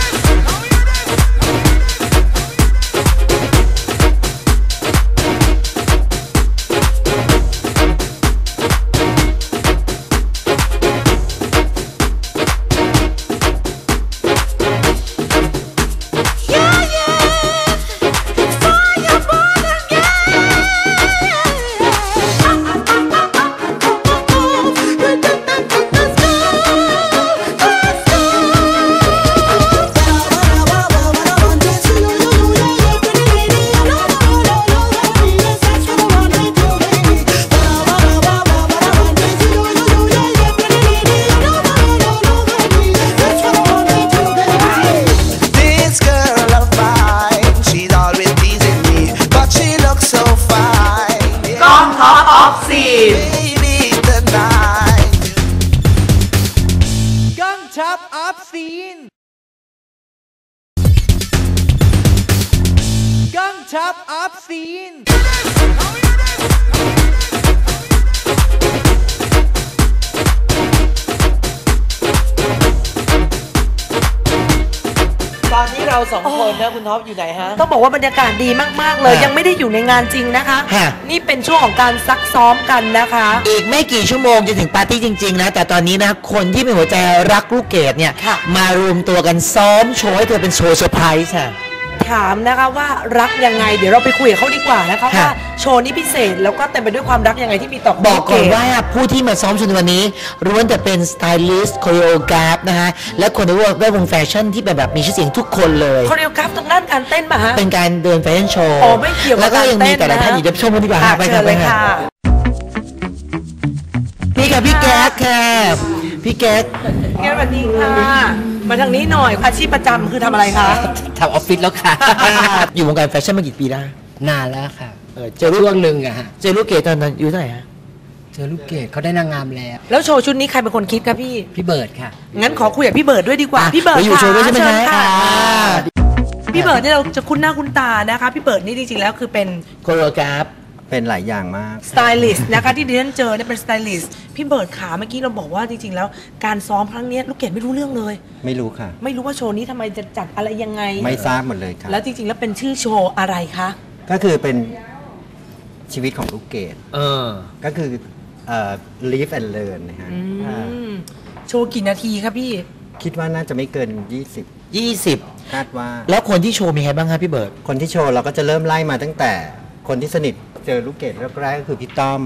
This girl of mine, she's always teasing me, but she looks so fine. กล้องท็อปออฟซีน Baby tonight. Gun Chop Up Scene Gun Chop Up Scene ตอนนี้เราสองคนนะคุณท็อปอยู่ไหนฮะต้องบอกว่าบรรยากาศดีมาก ๆ เลยฮะยังไม่ได้อยู่ในงานจริงนะคะฮะนี่เป็นช่วงของการซักซ้อมกันนะคะอีกไม่กี่ชั่วโมงจะถึงปาร์ตี้จริง ๆ นะ แต่ตอนนี้นะคนที่มีหัวใจรักลูกเกดเนี่ยค่ะมารวมตัวกันซ้อมโชว์ให้เธอเป็นโชว์เซอร์ไพรส์ค่ะถามนะคะว่ารักยังไง เดี๋ยวเราไปคุยกับเขาดีกว่านะคะค่ะว่าโชว์นี้พิเศษแล้วก็เต็มไปด้วยความรักยังไงที่มีต่อบอกก่อนลูเดว่าผู้ที่มาซ้อมโชว์ในวันนี้ล้วนแต่เป็นสไตลิสต์โคโรกราฟนะฮะและคนในแวดวงแฟชั่นที่เป็นแบบมีชื่อเสียงทุกคนเลยคอเรียกราฟตรงด้านการเต้นป่ะฮะเป็นการเดินแฟชั่นโชว์อ๋อไม่เกี่ยวกับแล้วก็ยังมีแต่ละการเต้นนะท่านอยู่เดี๋ยวชมกันดีกว่าอ่ะฮะไปเชิค่ะญไปเลยค่ะค่ะนี่ค่ะพี่แก๊กค่ะพี่แก๊กแก้วสวัสดีค่ะมาทางนี้หน่อยอาชีพประจำคือทำอะไรคะทำออฟฟิศแล้วค่ะอยู่วงการแฟชั่นมากี่ปีแล้วนานแล้วค่ะเออเจอลูกช่วงหนึ่งอะฮะเจอลูกเกดตอนนั้นอายู่เท่าไหร่ฮะเจอลูกเกดเขาได้นางงามแล้วแล้วโชว์ชุดนี้ใครเป็นคนคิดคะพี่พี่เบิร์ดค่ะงั้นขอคุยกับพี่เบิร์ดด้วยดีกว่าอ่ะพี่เบิร์ดเราอยู่โชว์ด้วยใช่ไหมเชิญฮะค่ะอ่าพี่เบิร์ดเนี่ยเราจะคุ้นหน้าคุ้นตานะคะ พี่เบิร์ดนี่จริงๆแล้วคือเป็นโคโรกราฟเป็นหลายอย่างมากสไตลิสต์นะคะที่ดิฉันเจอเนี่ยเป็นสไตลิสต์พี่เบิร์ดขาเมื่อกี้เราบอกว่าจริงๆแล้วการซ้อมครั้งเนี้ยลูกเกดไม่รู้เรื่องเลยไม่รู้ค่ะไม่รู้ว่าโชว์นี้ทำไมจะจัดอะไรยังไงไม่ทราบหมดเลยค่ะแล้วจริงๆแล้วเป็นชื่อโชว์อะไรคะก็คือเป็นชีวิตของลูกเกดเออก็คือเอ่อ live and learn นะฮะอ่าอืมโชว์กี่นาทีครับพี่คิดว่าน่าจะไม่เกิน ยี่สิบยี่สิบคาดว่าแล้วคนที่โชว์มีใครบ้างครับพี่เบิร์ดคนที่โชว์เราก็จะเริ่มไล่มาตั้งแต่คนที่สนิทเจอลูกเกดแรกๆก็คือพี่ต้อม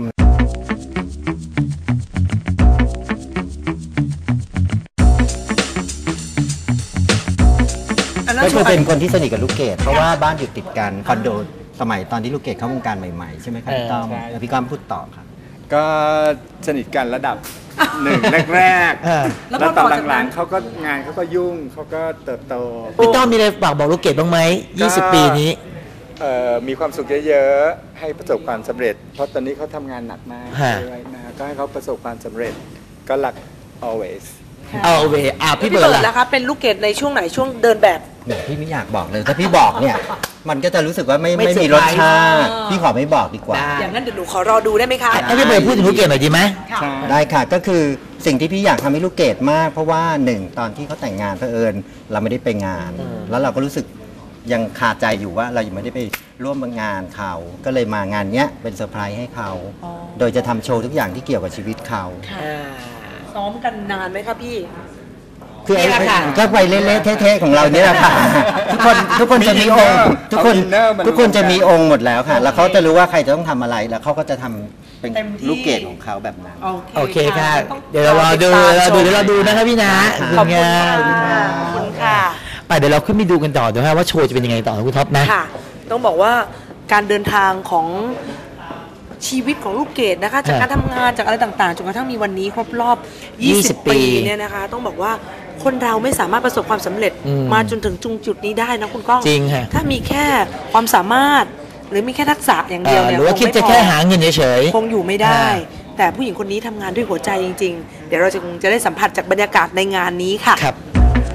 ก็คือเป็นคนที่สนิทกับลูกเกดเพราะว่าบ้านอยู่ติดกันคอนโดสมัยตอนที่ลูกเกดเข้าวงการใหม่ๆใช่ไหมครับพี่ต้อมใช่แล้วพี่ก้อมพูดต่อครับก็สนิทกันระดับ หนึ่งแรกเออๆแล้วแล้วพอตอนต่อจากนั้หลังนๆเขาก็งานเขาก็ยุ่งเขาก็เติบโตพี่ต้อมมีอะไรฝากบอกลูกเกดบ้างไหมยี่สิบ ปีนี้เอ่อมีความสุขเยอะๆ ให้ประสบความสำเร็จ เพราะตอนนี้เขาทำงานหนักมากฮะด้วยนะครับก็ให้เขาประสบความสำเร็จก็รัก always เอาเวอ่ะพี่พี่เบิเบิร์ร์ดดล่ะนะคะเป็นลูกเกดในช่วงไหนช่วงเดินแบบเนี่ยพี่ไม่อยากบอกเลยถ้าพี่บอกเนี่ย มันก็จะรู้สึกว่าไม่ไม่ไม่มีเซรอร์สไพรส์ชาติพี่ขอไม่บอกดีกว่าได้อย่างนั้นเดี๋ยวหนูขอรอดูได้ไหมคะให้พี่เบิร์ดพูดถึงลูกเกดหน่อยดีไหมใช่ได้ค่ะก็คือสิ่งที่พี่อยากทำให้ลูกเกดมาก เพราะว่าหนึ่งตอนที่เขาแต่งงานเผอิญเราไม่ได้ไปงาน แล้วเราก็รู้สึกยังคาใจอยู่ว่าเรายังไม่ได้ไปร่วมงานเขาก็เลยมางานเนี้ยเป็นเซอร์ไพรส์ให้เขาโดยจะทำโชว์ทุกอย่างที่เกี่ยวกับชีวิตเขาซ้อมกันนานไหมคะพี่คือไอ้นี่แหละค่ะก็ไปเละๆเทะๆของเราเนี่ยแหละค่ะ ทุกคนทุกคนจะมีองค์ทุกคนเอาอินเนอร์มาทุกคนจะมีองค์หมดแล้วค่ะ แล้วเขาจะรู้ว่าใครจะต้องทำอะไรแล้วเขาก็จะทำเป็นเต็มที่ลูกเกดของเขาแบบนั้นโอเคค่ะ เดี๋ยวเรารอดูเราดูเดี๋ยวเราดูนะครับพี่นะขอบคุณขอบคุณค่ะค่ะขอบคุณค่ะไปเดี๋ยวเราขึ้นไปดูกันต่อนะฮะว่าโชว์จะเป็นยังไงต่อนะคุณท็อปนะค่ะ ต้องบอกว่าการเดินทางของชีวิตของลูกเกดนะคะ จากการทำงานจากอะไรต่างๆจนกระทั่งมีวันนี้ครบรอบยี่ยี่สิสิบบ ปีปีเนี่ยนะคะ ต้องบอกว่าคนเราไม่สามารถประสบความสำเร็จอืมมาจนถึงจุงจุดนี้ได้นะคุณก้องจริงค่ะถ้ามีแค่ความสามารถหรือมีแค่ทักษะอย่างเอ่เดียวอเนี่ยหรือว่างคิดไม่จะพอแค่หาเงินเฉยคงอยู่ไม่ได้อ่าแต่ผู้หญิงคนนี้ทำงานด้วยหัวใจจริง ๆ เดี๋ยวเราจะคงจะได้สัมผัสจากบรรยากาศในงานนี้ค่ะครับ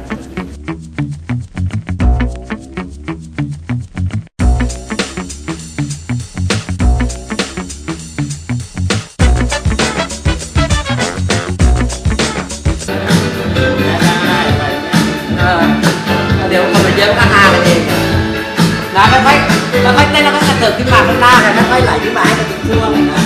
เดี๋ยวคนมันเยอะก็อากันเองนะค่อยๆค่อยๆเต้นแล้วก็กระเถิบขึ้นมาข้างหน้ากันค่อยๆไหลขึ้นมาให้มันเป็นช่วงนะ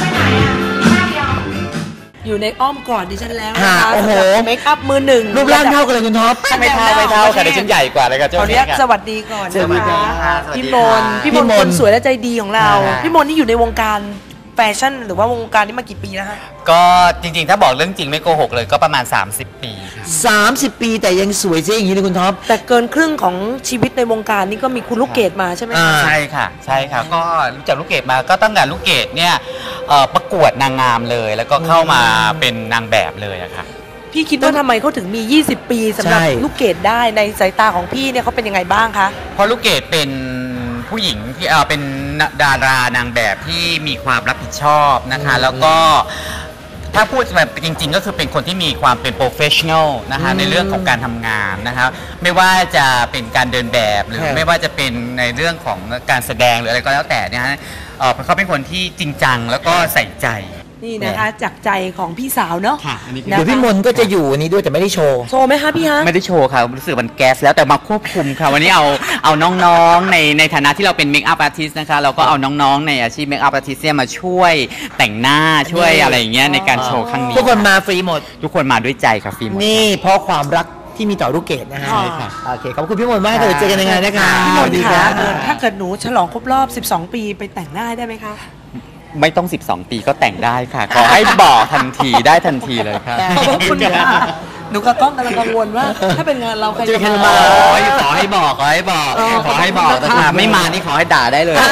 อยู่ในอ้อมกอดดิฉันแล้วค่ะนะคะโอ้โหสำรับเมคอัพมือหนึ่งรูปร่างเท่ากันเลยคุณท็อปไม่เท่าไม่เท่าค่ะดิฉันใหญ่กว่าเลยค่ะขออนุญาตสวัสดีก่อนสวัสดีนะคะค่ะสวัสดีพี่ค่ะมนต์พี่มนต์พี่มคน นต์สวยและใจดีของเราอ่าพี่มนต์นี่อยู่ในวงการแฟชั่น หรือว่าวงการนี้มากี่ปีแล้วคะก็จริงๆ ถ้าบอกเรื่องจริงไม่โกหกเลยก็ประมาณ สามสิบ ปีค่ะสามสิบปีแต่ยังสวยเจ๊อย่างนี้เลยคุณท็อปแต่เกินครึ่งของชีวิตในวงการนี่ก็มีคุณลูกเกดมาใช่ไหมอ่าคะใช่ค่ะ ใช่ค่ะ ก็รู้จักลูกเกดมาก็ตั้งแต่ลูกเกดเนี่ยเอ่อประกวดนางงามเลย แล้วก็เข้ามาเป็นนางแบบเลยอะค่ะพี่คิดว่าทำไมเขาถึงมี ยี่สิบ ปีสำหรับใช่ลูกเกดได้ในสายตาของพี่เนี่ยเขาเป็นยังไงบ้างคะเพราะลูกเกดเป็นผู้หญิงที่เอ่อเป็นดารานางแบบที่มีความรับผิดชอบนะคะ แล้วก็ถ้าพูดแบบจริงๆ ก็คือเป็นคนที่มีความเป็นโปรเฟชชั่นอลนะคะในเรื่องของการทำงานนะคะไม่ว่าจะเป็นการเดินแบบหรือครับไม่ว่าจะเป็นในเรื่องของการแสดงหรืออะไรก็แล้วแต่เนี่ยฮะเอ่อเขาเป็นคนที่จริงจังแล้วก็ใส่ใจนี่นะคะจากใจของพี่สาวเนาะค่ะอันนี้นะเดี๋ยวพี่มนต์ก็จะอยู่วันนี้ด้วยแต่ไม่ได้โชว์โชว์ไหมคะพี่ฮะไม่ได้โชว์ค่ะรู้สึกมันแก๊สแล้วแต่มาควบคุมค่ะ วันนี้เอาเอาน้องๆในในฐานะที่เราเป็นเมคอัพอาร์ติสต์นะคะเราก็เอาน้องๆในอาชีพเมคอัพอาร์ติสต์เนี่ยมาช่วยแต่งหน้าช่วยอะไรอย่างเงี้ยในการโชว์ครั้งนี้ทุกคนมาฟรีหมดทุกคนมาด้วยใจค่ะฟิล์มนี่เพราะความรักที่มีต่อลูกเกดนะฮะใช่ค่ะโอเคขอบคุณพี่มนต์มากเดี๋ยวเจอกันในงานนะคะพี่มนต์สวัสดีคะรับเออถ้าเกิดหนูฉลองครบรอบ สิบสอง ปีไปแต่งหน้าได้ไหมคะไม่ต้อง สิบสอง ปีก็แต่งได้ค่ะ ขอให้บอกทันทีได้ทันทีเลยค่ะขอบคุณค่ะหนูกับก้องกำลังกังวลว่า ถ้าเป็นงานเราใครจะขมาอให้ขอให้บอกขอให้บอกเออขอให้บอกนะคะไม่มานี่ขอให้ด่าได้เลย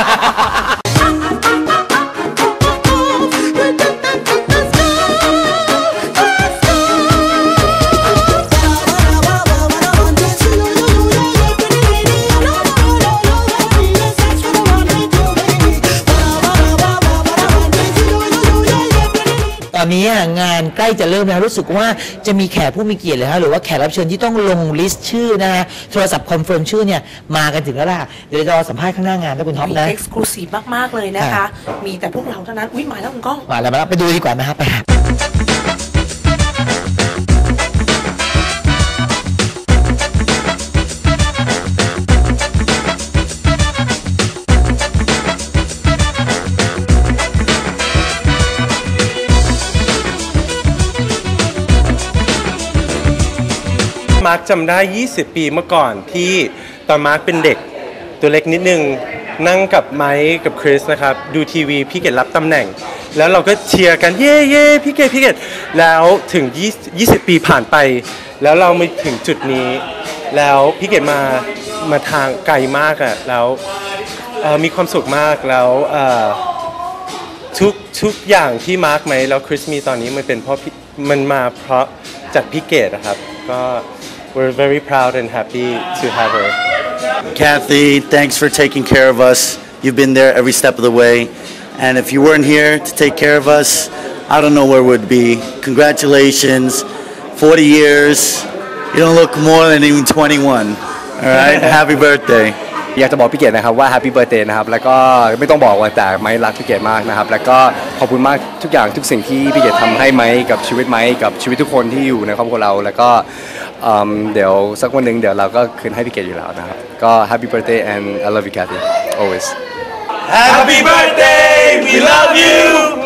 ตอนนี้งานใกล้จะเริ่มแล้วรู้สึกว่าจะมีแขกผู้มีเกียรติเลยฮะหรือว่าแขกรับเชิญที่ต้องลงลิสต์ชื่อนะฮะโทรศัพท์คอนเฟิร์มชื่อเนี่ยมากันถึงแล้วล่ะเดี๋ยวจะรอสัมภาษณ์ข้างหน้างานนะคุณท็อปมีนะเอ็กซ์คลูซีฟมากๆเลยนะคะค่ะมีแต่พวกเราเท่านั้น อุ้ยมาแล้วคุณก้องมาแล้วมาแล้วไปดูดีกว่านะฮะไปฮะมาร์คจำได้ ยี่สิบ ปีเมื่อก่อนที่ตอนมาร์คเป็นเด็กตัวเล็กนิดนึงนั่งกับไมค์กับคริสนะครับดูทีวีพี่เกดรับตำแหน่ง แล้วเราก็เชียร์กันเย่เย่พี่เกดพี่เกดแล้วถึงยี่สิบ ปีผ่านไป แล้วเรามาถึงจุดนี้ แล้วพี่เกดมามาทางไกลมากอะแล้วเอ่อมีความสุขมากแล้วเอ่อทุกทุกอย่างที่มาร์คไหมแล้วคริสมีตอนนี้มันเป็นเพราะพี่มันมาเพราะจากพี่เกดนะครับก็ we're very proud and happy to have her. Kathy, thanks for taking care of us. You've been there every step of the way. And if you weren't here to take care of us, I don't know where we'd be. Congratulations, forty years. You don't look more than even twenty-one. All right, happy birthday. อยากจะบอกพี่เกดนะครับว่าแฮปปี้เบิร์ธเดย์นะครับแล้วก็ไม่ต้องบอกว่าแต่ไม้รักพี่เกดมากนะครับแล้วก็ขอบคุณมากทุกอย่างทุกสิ่งที่พี่เกดทำให้ไม้กับชีวิตไม้กับชีวิตทุกคนที่อยู่ในครอบครัวเราแล้วก็เดี๋ยวสักวันหนึ่งเดี๋ยวเราก็คืนให้พี่เกดอยู่แล้วนะครับก็แฮปปี้เบิร์ธเดย์ and I love you Kathy always Happy birthday we love you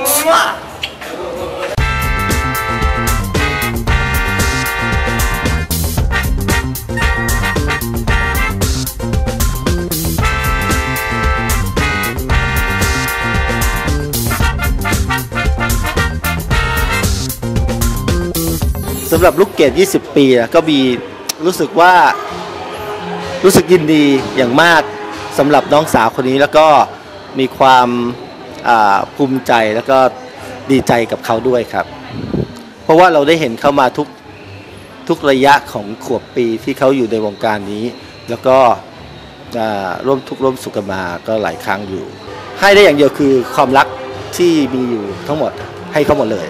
สำหรับลูกเกดยี่สิบ ปีก็มีรู้สึกว่ารู้สึกยินดีอย่างมากสำหรับน้องสาวคนนี้แล้วก็มีความภูมิใจแล้วก็ดีใจกับเขาด้วยครับเพราะว่าเราได้เห็นเขามาทุกทุกระยะของขวบปีที่เขาอยู่ในวงการนี้แล้วก็ร่วมทุกข์ร่วมสุขกันมาก็หลายครั้งอยู่ให้ได้อย่างเดียวคือความรักที่มีอยู่ทั้งหมดให้เขาหมดเลย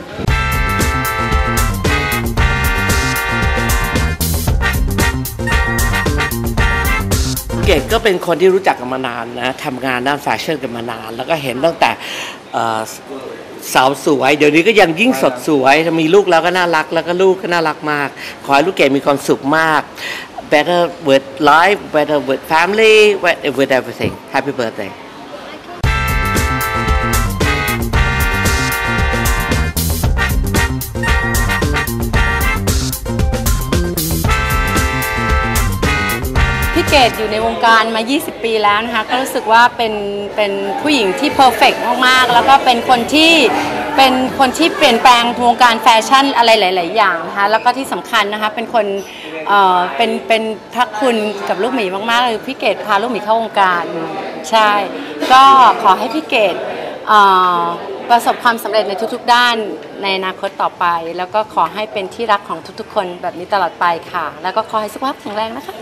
เกดก็เป็นคนที่รู้จักกันมานานนะทำงานด้านแฟชั่นกันมานานแล้วก็เห็นตั้งแต่สาวสวยเดี๋ยวนี้ก็ยังยิ่งสดสวยมีลูกแล้วก็น่ารักแล้วก็ลูกก็น่ารักมากขอให้ลูกเกดมีความสุขมาก better with life better with family with everything happy birthday เกดอยู่ในวงการมายี่สิบปีแล้วนะคะก็รู้สึกว่าเป็นเป็นผู้หญิงที่เพอร์เฟกต์มากๆแล้วก็เป็นคนที่เป็นคนที่เปลี่ยนแปลงวงการแฟชั่นอะไรหลายๆอย่างนะคะแล้วก็ที่สำคัญนะคะเป็นคนเอ่อเป็นเป็นพระคุณกับลูกหมีมากๆเลยพี่เกดพาลูกหมีเข้าวงการใช่ก็ขอให้พี่เกดเอ่อประสบความสำเร็จในทุกๆด้านในอนาคตต่อไปแล้วก็ขอให้เป็นที่รักของทุกๆคนแบบนี้ตลอดไปค่ะแล้วก็ขอให้สุขภาพแข็งแรงนะคะ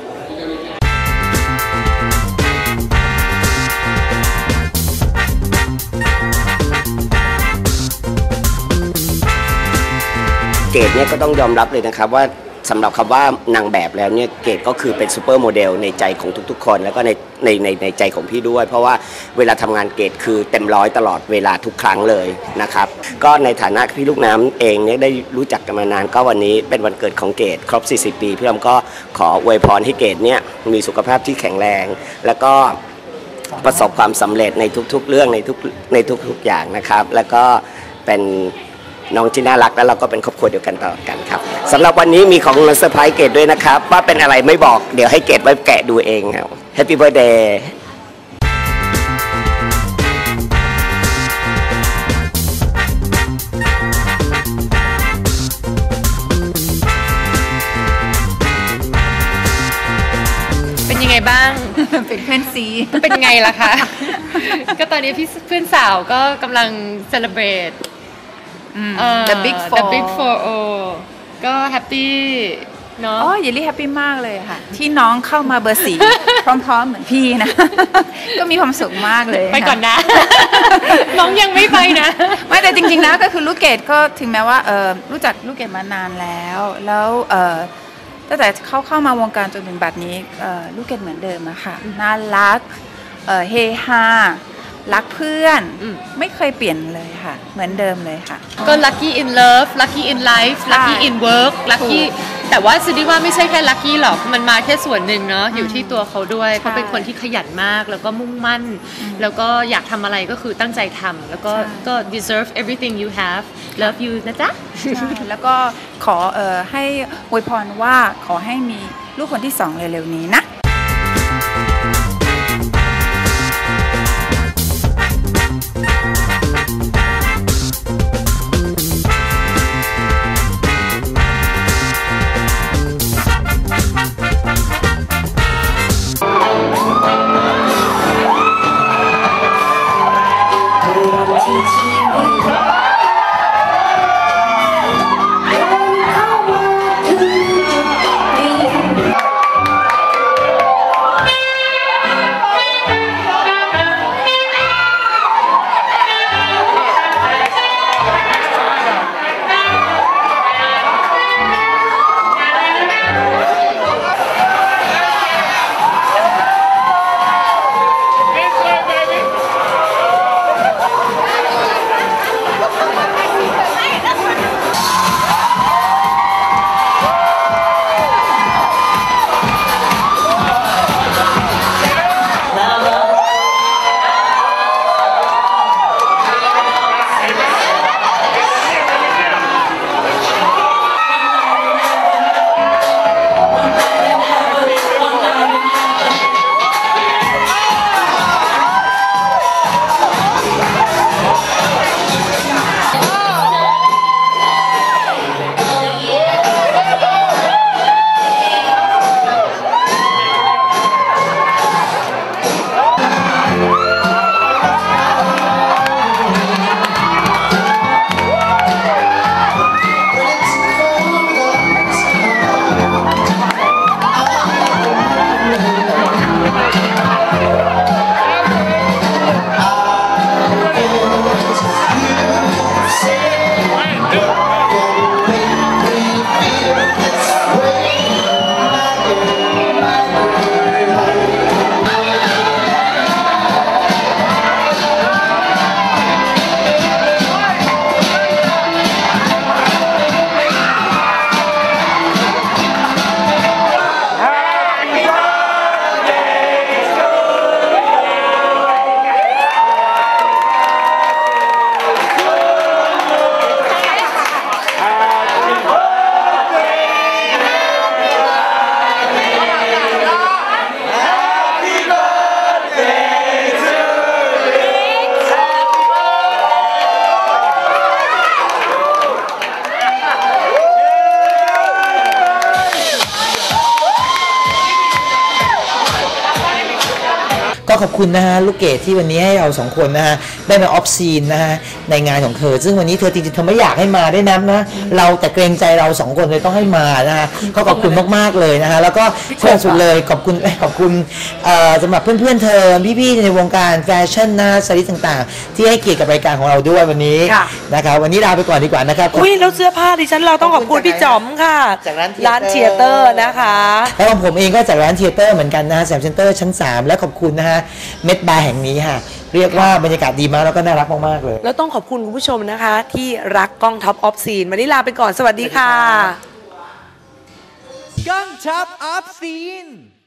เกดเนี่ยก็ต้องยอมรับเลยนะครับว่าสำหรับคำว่านางแบบแล้วเนี่ยเกดก็คือเป็นซูเปอร์โมเดลในใจของทุกๆคนแล้วก็ในในในในใจของพี่ด้วยเพราะว่าเวลาทำงานเกดคือเต็มร้อยตลอดเวลาทุกครั้งเลยนะครับก็ในฐานะพี่ลูกน้ำเองเนี่ยได้รู้จักกันมานานก็วันนี้เป็นวันเกิดของเกดครบสี่สิบปีพี่ลำก็ขออวยพรให้เกดเนี่ยมีสุขภาพที่แข็งแรงแล้วก็ประสบความสำเร็จในทุกๆเรื่องในทุกในทุกๆอย่างนะครับแล้วก็เป็นน้องที่น่ารักแล้วเราก็เป็นครอบครัวเดียวกันตลอดกันครับสำหรับวันนี้มีของมาเซอร์ไพรส์เกดด้วยนะครับว่าเป็นอะไรไม่บอกเดี๋ยวให้เกดไว้แกะดูเองครับ Happy Birthday เป็นยังไงบ้างเป็นเพื่อนซีเป็นไงล่ะคะ ก็ตอนนี้พี่เพื่อนสาวก็กำลัง celebrate The Big Four The Big Four โอก็แฮปปี้เนาะอ๋อเยลลี่แฮปปี้มากเลยค่ะที่น้องเข้ามาเบอร์สี่ พร้อมๆเหมือนพี่นะ ก็มีความสุขมากเลยไปก่อนนะ น้องยังไม่ไปนะไม่แต่จริงๆนะก็คือลูกเกดก็ถึงแม้ว่าเออรู้จักลูกเกดมานานแล้วแล้วเออตั้งแต่เข้าเข้ามาวงการจนถึงบัดนี้เออลูกเกดเหมือนเดิมอะค่ะน่ารักเออเฮฮารักเพื่อนไม่เคยเปลี่ยนเลยค่ะเหมือนเดิมเลยค่ะก็ lucky in love lucky in life lucky in work lucky แต่ว่าซิดี้ว่าไม่ใช่แค่ lucky หรอกมันมาแค่ส่วนหนึ่งเนาะอยู่ที่ตัวเขาด้วยเขาเป็นคนที่ขยันมากแล้วก็มุ่งมั่นแล้วก็อยากทำอะไรก็คือตั้งใจทำแล้วก็ก็ deserve everything you have love you นะจ๊ะแล้วก็ขอเอ่อให้อวยพรว่าขอให้มีลูกคนที่สองเร็วๆนี้นะก็ขอบคุณนะฮะลูกเกดที่วันนี้ให้เราสองคนนะฮะได้มาออฟซีนนะฮะในงานของเธอซึ่งวันนี้เธอจริงๆเธอไม่อยากให้มาได้นะนะเราแต่เกรงใจเราสองคนเลยต้องให้มานะฮะก็ขอบคุณมากๆเลยนะฮะแล้วก็เพื่อนสุดเลยขอบคุณขอบคุณสำหรับเพื่อนๆเธอพี่ๆในวงการแฟชั่นนะสไตลิสต์ต่างๆที่ให้เกียรติกับรายการของเราด้วยวันนี้นะครับวันนี้ลาไปก่อนดีกว่านะครับอุ้ยแล้วเสื้อผ้าดิฉันเราต้องขอบคุณพี่จอมค่ะจากร้านเทียเตอร์นะคะแล้วของผมเองก็จากร้านเทียเตอร์เหมือนกันนะฮะแซมเซ็นเตอร์ชั้นสามและขอบคุณนะฮะเม็ดบาร์แห่งนี้ค่ะเรียกว่าบรรยากาศดีมากแล้วก็น่ารักมากๆเลยแล้วต้องขอบคุณคุณผู้ชมนะคะที่รักกล้องท็อปออฟซีนวันนี้ลาไปก่อนสวัสดีค่ะกล้องท็อปออฟซีน